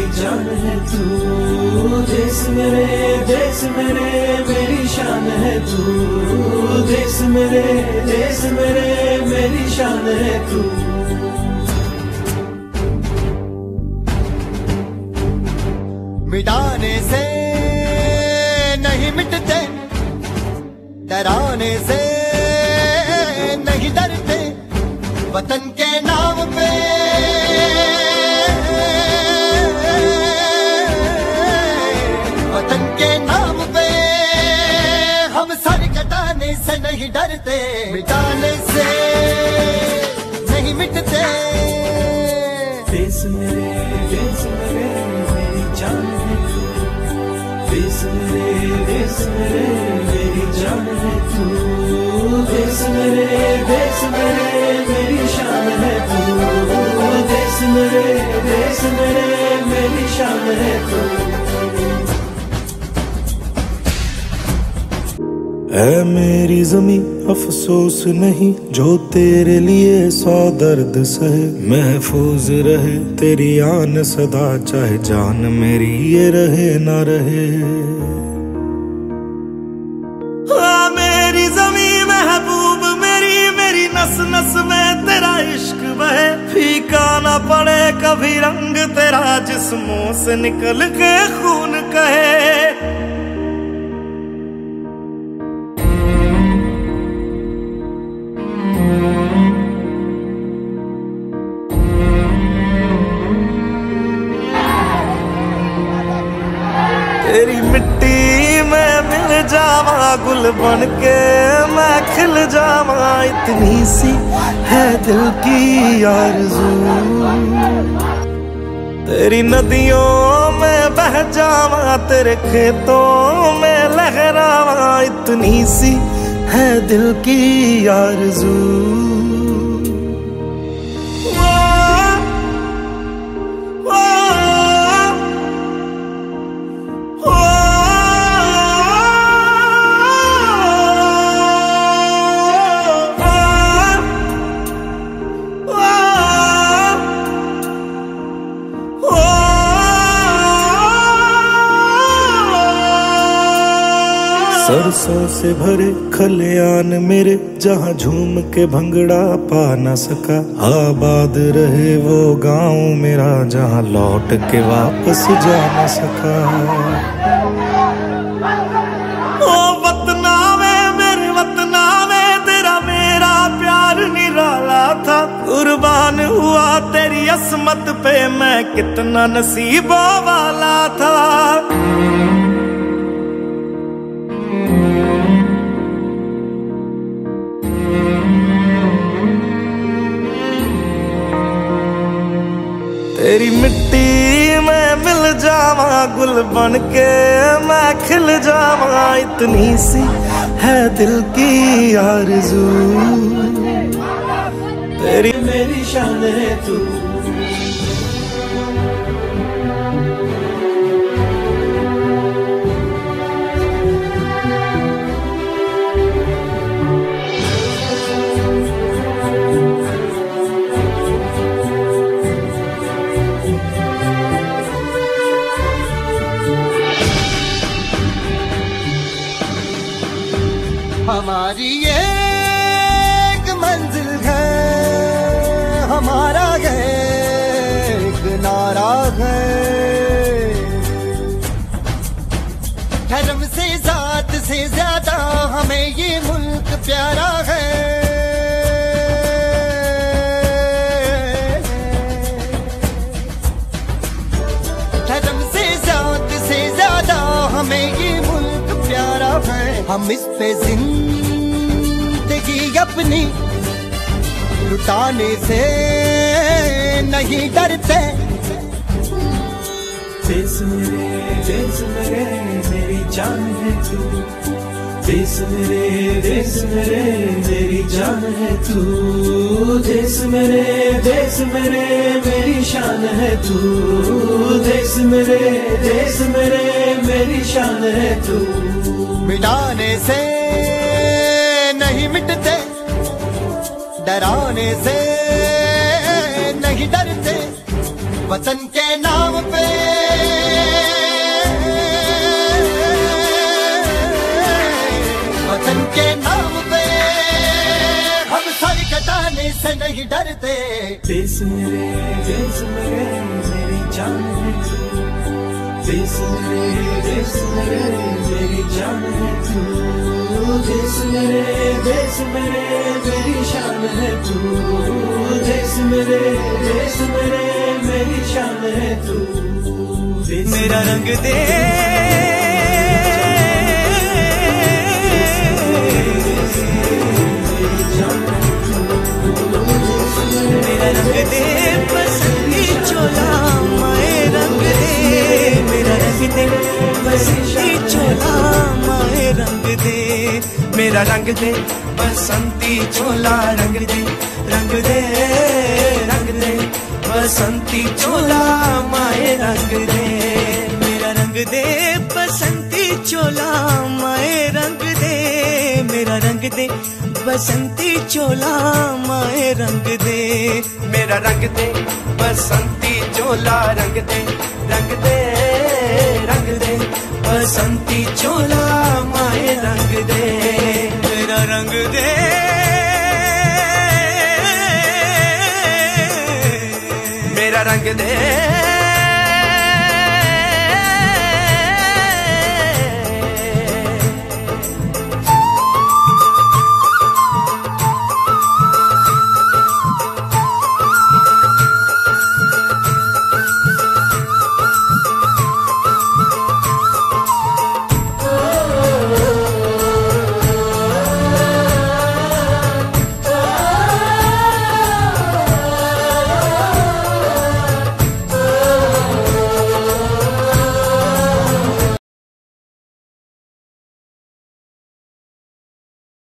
जान है तू, देश मेरे मेरी शान है तू, देश मेरे मेरी शान है तू। मिटाने से नहीं मिटते, डराने से नहीं डरते, वतन के नाम पे वतन के नाम पे हम सर कटाने से नहीं डरते, मिटाने से नहीं मिटते। देश मेरे मेरी जान है तू, देश मेरे मेरी जान है तू, देश मेरे मेरी शान है तू, देश मेरे मेरी शान है तू। ऐ मेरी ज़मीं अफसोस नहीं जो तेरे लिए 100 दर्द सहे, महफूज रहे तेरी आन सदा चाहे जान मेरी ये रहे ना रहे। मेरी ज़मीं महबूब मेरी नस नस में तेरा इश्क बहे, फीका ना पड़े कभी रंग तेरा जिस्मों से निकल के खून कहे। तेरी मिट्टी में मिल जावा गुल बन के मैं खिल जावा, इतनी सी है दिल की आरज़ू। तेरी नदियों में बह जावा तेरे खेतों में लहरावा, इतनी सी है दिल की आरज़ू। सरसों से भरे खलियान मेरे जहाँ झूम के भंगड़ा पा न सका, आबाद रहे वो गांव मेरा जहाँ लौट के वापस जा न सका। ओ वतना में मेरे वतना में तेरा मेरा प्यार निराला था, कुर्बान हुआ तेरी असमत पे मैं कितना नसीबों वाला था। तेरी मिट्टी में मिल जावा गुल बन के मैं खिल जावा, इतनी सी है दिल की आरज़ू। तेरी मेरी शान है तू। हमारी एक मंजिल है, हमारा एक नारा है, धर्म से जात से ज्यादा हमें ये मुल्क प्यारा है। धर्म से जात से ज्यादा हमें ये मुल्क प्यारा है। हम इस पे जिंदगी अपनी लुटाने से नहीं डरते। देश मेरे मेरी जान है तू, देश मेरे मेरी जान है तू, देश मेरे मेरी शान है तू, देश मेरे मेरी शान है तू। मिटाने से नहीं मिटते, डराने से नहीं डरते, वतन के नाम पे वतन के नाम पे हम सर कटाने से नहीं डरते। देश मेरी जान है तू, देश मेरी जान है तू, देश मेरे मेरी शान है तू, देश मेरे मेरी शान है तू। मेरा रंग दे मेरा रंग दे बसंती चोला माए रंग दे, मेरा रंग दे बसंती चोला माए रंग दे, मेरा रंग दे बसंती चोला रंग दे, रंग दे रंग दे बसंती चोला माए रंग दे, मेरा रंग दे बसंती चोला माए रंग दे, मेरा रंग दे बसंती चोला माए रंग दे, मेरा रंग दे बसंती चोला रंग दे, रंग दे रंग दे बसंती चोला माए रंग दे, मेरा रंग दे मेरा रंग दे।